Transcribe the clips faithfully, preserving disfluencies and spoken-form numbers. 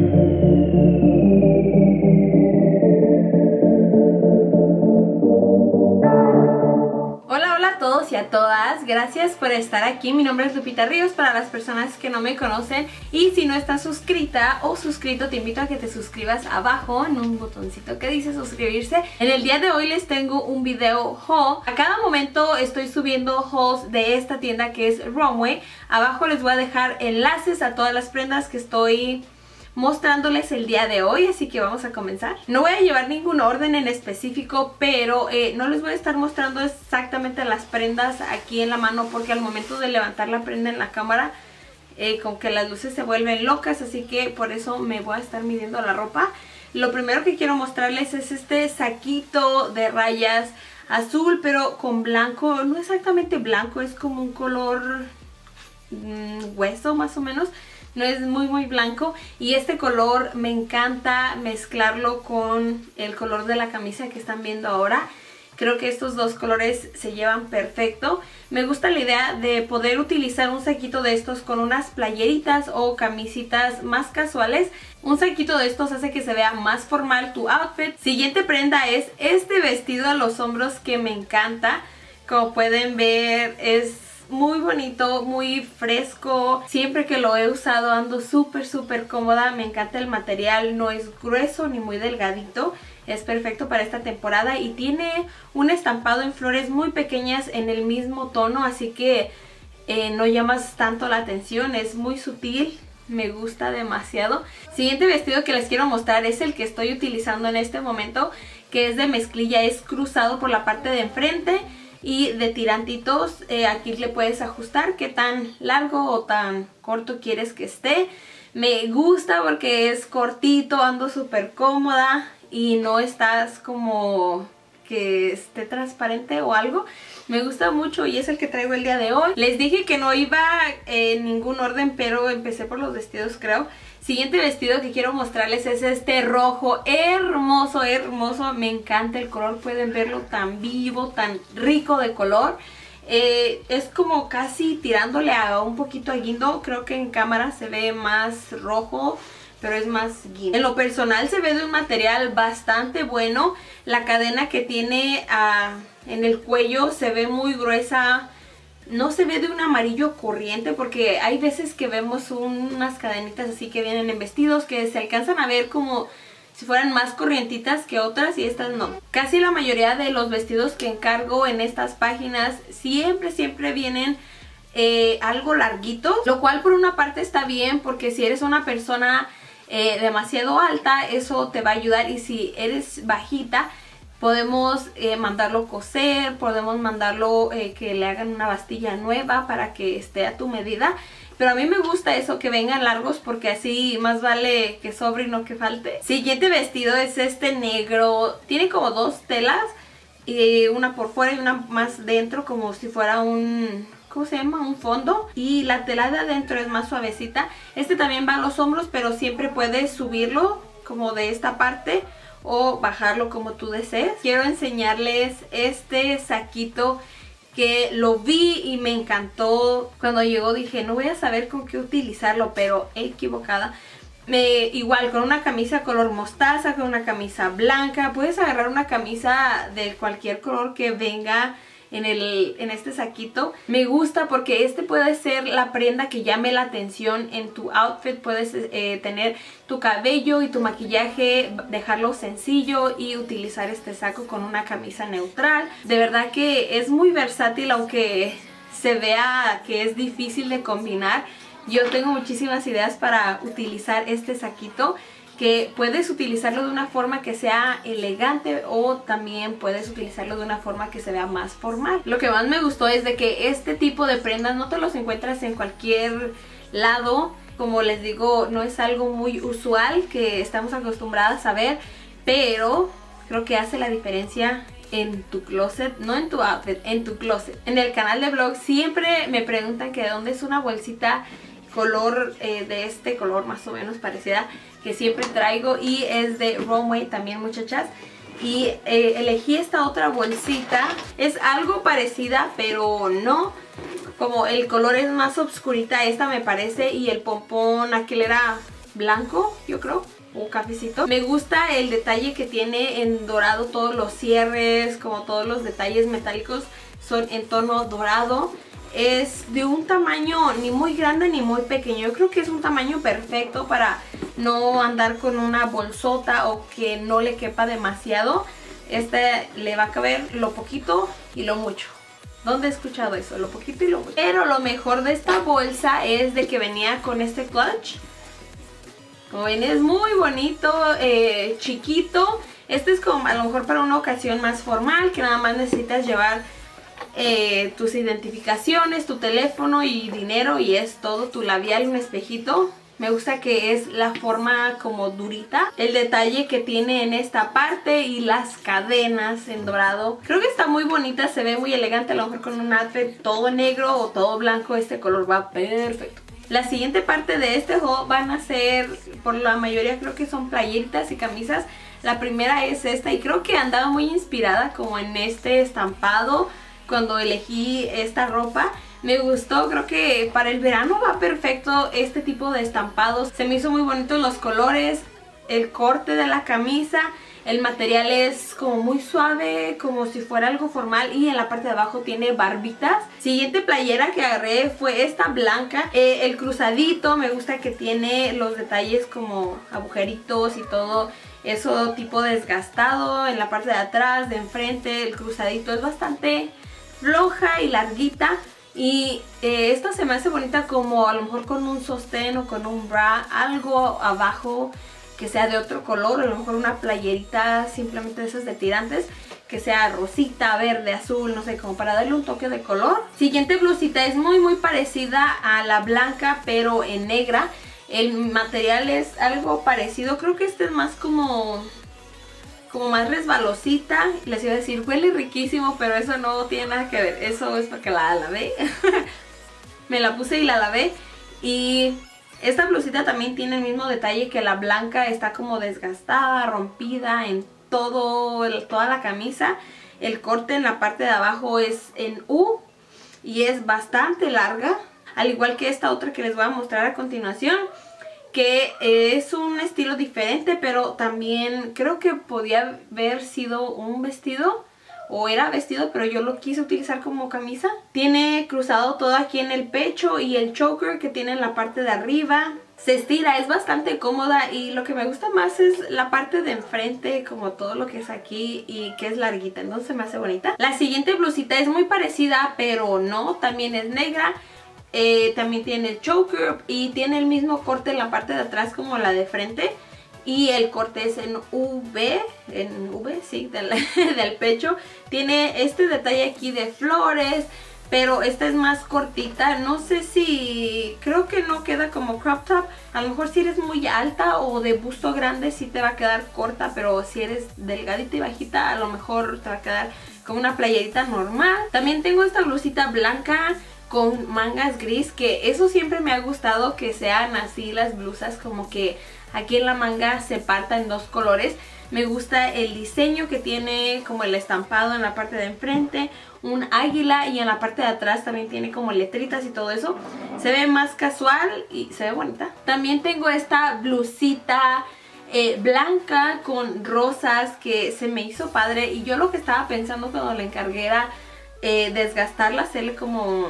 Y a todas, gracias por estar aquí. Mi nombre es Lupita Ríos para las personas que no me conocen, y si no estás suscrita o suscrito, te invito a que te suscribas abajo en un botoncito que dice suscribirse. En el día de hoy les tengo un video haul. A cada momento estoy subiendo hauls de esta tienda que es Romwe. Abajo les voy a dejar enlaces a todas las prendas que estoy mostrándoles el día de hoy, así que vamos a comenzar. No voy a llevar ningún orden en específico, pero eh, no les voy a estar mostrando exactamente las prendas aquí en la mano, porque al momento de levantar la prenda en la cámara eh, como que las luces se vuelven locas, así que por eso me voy a estar midiendo la ropa. Lo primero que quiero mostrarles es este saquito de rayas azul pero con blanco, no exactamente blanco, es como un color mmm, hueso más o menos. No es muy muy blanco, y este color me encanta mezclarlo con el color de la camisa que están viendo ahora. Creo que estos dos colores se llevan perfecto. Me gusta la idea de poder utilizar un saquito de estos con unas playeritas o camisitas más casuales. Un saquito de estos hace que se vea más formal tu outfit. Siguiente prenda es este vestido a los hombros que me encanta. Como pueden ver, es muy bonito, muy fresco. Siempre que lo he usado ando súper súper cómoda. Me encanta el material, no es grueso ni muy delgadito. Es perfecto para esta temporada y tiene un estampado en flores muy pequeñas en el mismo tono, así que eh, no llamas tanto la atención, es muy sutil. Me gusta demasiado. Siguiente vestido que les quiero mostrar es el que estoy utilizando en este momento, que es de mezclilla, es cruzado por la parte de enfrente y de tirantitos. Eh, aquí le puedes ajustar qué tan largo o tan corto quieres que esté. Me gusta porque es cortito, ando súper cómoda y no estás como que esté transparente o algo. Me gusta mucho y es el que traigo el día de hoy. Les dije que no iba en ningún orden, pero empecé por los vestidos, creo. Siguiente vestido que quiero mostrarles es este rojo, hermoso, hermoso. Me encanta el color, pueden verlo tan vivo, tan rico de color. Eh, es como casi tirándole a un poquito a guindo. Creo que en cámara se ve más rojo, pero es más guindo. En lo personal se ve de un material bastante bueno. La cadena que tiene uh, en el cuello se ve muy gruesa. No se ve de un amarillo corriente, porque hay veces que vemos unas cadenitas así que vienen en vestidos que se alcanzan a ver como si fueran más corrientitas que otras, y estas no. Casi la mayoría de los vestidos que encargo en estas páginas siempre siempre vienen eh, algo larguitos, lo cual por una parte está bien, porque si eres una persona eh, demasiado alta eso te va a ayudar, y si eres bajita podemos eh, mandarlo coser, podemos mandarlo eh, que le hagan una bastilla nueva para que esté a tu medida. Pero a mí me gusta eso, que vengan largos, porque así más vale que sobre y no que falte. Siguiente vestido es este negro. Tiene como dos telas, y una por fuera y una más dentro, como si fuera un... ¿cómo se llama? Un fondo. Y la tela de adentro es más suavecita. Este también va a los hombros, pero siempre puedes subirlo como de esta parte o bajarlo como tú desees. Quiero enseñarles este saquito que lo vi y me encantó. Cuando llegó dije, no voy a saber con qué utilizarlo, pero equivocada. Me, igual con una camisa color mostaza, con una camisa blanca. Puedes agarrar una camisa de cualquier color que venga en, el, en este saquito. Me gusta porque este puede ser la prenda que llame la atención en tu outfit. Puedes eh, tener tu cabello y tu maquillaje, dejarlo sencillo y utilizar este saco con una camisa neutral. De verdad que es muy versátil, aunque se vea que es difícil de combinar. Yo tengo muchísimas ideas para utilizar este saquito, que puedes utilizarlo de una forma que sea elegante, o también puedes utilizarlo de una forma que se vea más formal. Lo que más me gustó es de que este tipo de prendas no te los encuentras en cualquier lado. Como les digo, no es algo muy usual que estamos acostumbradas a ver, pero creo que hace la diferencia en tu closet, no en tu outfit, en tu closet. En el canal de vlog siempre me preguntan que de dónde es una bolsita color eh, de este color más o menos parecida que siempre traigo, y es de Romwe también, muchachas. Y eh, elegí esta otra bolsita, es algo parecida pero no, como el color es más oscurita esta me parece, y el pompón aquel era blanco, yo creo, o cafecito. Me gusta el detalle que tiene en dorado, todos los cierres, como todos los detalles metálicos son en tono dorado. Es de un tamaño ni muy grande ni muy pequeño. Yo creo que es un tamaño perfecto para no andar con una bolsota o que no le quepa demasiado. Este le va a caber lo poquito y lo mucho. ¿Dónde he escuchado eso? Lo poquito y lo mucho. Pero lo mejor de esta bolsa es de que venía con este clutch. Como ven, es muy bonito, eh, chiquito. Este es como a lo mejor para una ocasión más formal, que nada más necesitas llevar Eh, tus identificaciones, tu teléfono y dinero, y es todo, tu labial y un espejito. Me gusta que es la forma como durita, el detalle que tiene en esta parte y las cadenas en dorado. Creo que está muy bonita, se ve muy elegante, a lo mejor con un outfit todo negro o todo blanco, este color va perfecto. La siguiente parte de este haul van a ser, por la mayoría creo que son playeritas y camisas. La primera es esta y creo que andaba muy inspirada como en este estampado cuando elegí esta ropa. Me gustó, creo que para el verano va perfecto este tipo de estampados. Se me hizo muy bonito los colores, el corte de la camisa, el material es como muy suave, como si fuera algo formal, y en la parte de abajo tiene barbitas. Siguiente playera que agarré fue esta blanca, eh, el cruzadito, me gusta que tiene los detalles como agujeritos y todo eso tipo desgastado en la parte de atrás, de enfrente. El cruzadito es bastante floja y larguita, y eh, esta se me hace bonita como a lo mejor con un sostén o con un bra, algo abajo que sea de otro color, a lo mejor una playerita simplemente de esas de tirantes que sea rosita, verde, azul, no sé, como para darle un toque de color. Siguiente blusita es muy muy parecida a la blanca pero en negra. El material es algo parecido, creo que este es más como como más resbalosita. Les iba a decir huele riquísimo, pero eso no tiene nada que ver, eso es porque la lavé. Me la puse y la lavé. Y esta blusita también tiene el mismo detalle que la blanca, está como desgastada, rompida en todo el, toda la camisa. El corte en la parte de abajo es en U y es bastante larga, al igual que esta otra que les voy a mostrar a continuación, que es un estilo diferente, pero también creo que podía haber sido un vestido o era vestido, pero yo lo quise utilizar como camisa. Tiene cruzado todo aquí en el pecho y el choker que tiene en la parte de arriba. Se estira, es bastante cómoda, y lo que me gusta más es la parte de enfrente, como todo lo que es aquí y que es larguita, entonces me hace bonita. La siguiente blusita es muy parecida, pero no, también es negra. Eh, también tiene el choker y tiene el mismo corte en la parte de atrás como la de frente, y el corte es en V, en V, sí, del, del pecho. Tiene este detalle aquí de flores, pero esta es más cortita. No sé si, creo que no queda como crop top. A lo mejor si eres muy alta o de busto grande sí te va a quedar corta, pero si eres delgadita y bajita a lo mejor te va a quedar como una playerita normal. También tengo esta blusita blanca con mangas gris, que eso siempre me ha gustado, que sean así las blusas, como que aquí en la manga se parta en dos colores. Me gusta el diseño que tiene, como el estampado en la parte de enfrente, un águila, y en la parte de atrás también tiene como letritas y todo eso. Se ve más casual y se ve bonita. También tengo esta blusita eh, blanca con rosas que se me hizo padre, y yo lo que estaba pensando cuando la encargué era eh, desgastarla, hacerle como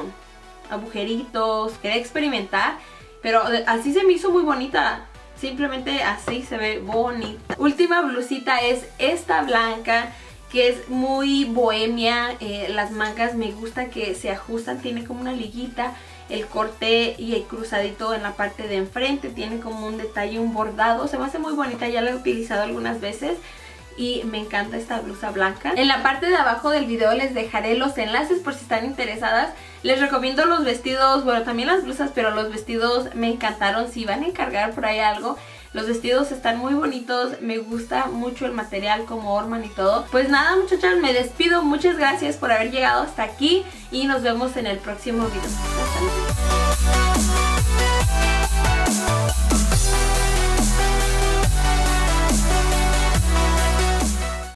agujeritos, quería experimentar, pero así se me hizo muy bonita. Simplemente así se ve bonita. Última blusita es esta blanca, que es muy bohemia. Eh, las mangas me gusta que se ajustan, tiene como una liguita. El corte y el cruzadito en la parte de enfrente tiene como un detalle, un bordado. Se me hace muy bonita, ya la he utilizado algunas veces y me encanta esta blusa blanca. En la parte de abajo del video les dejaré los enlaces por si están interesadas. Les recomiendo los vestidos, bueno, también las blusas, pero los vestidos me encantaron. Si van a encargar por ahí algo, los vestidos están muy bonitos, me gusta mucho el material como orman y todo. Pues nada, muchachas, me despido. Muchas gracias por haber llegado hasta aquí y nos vemos en el próximo video. Hasta luego.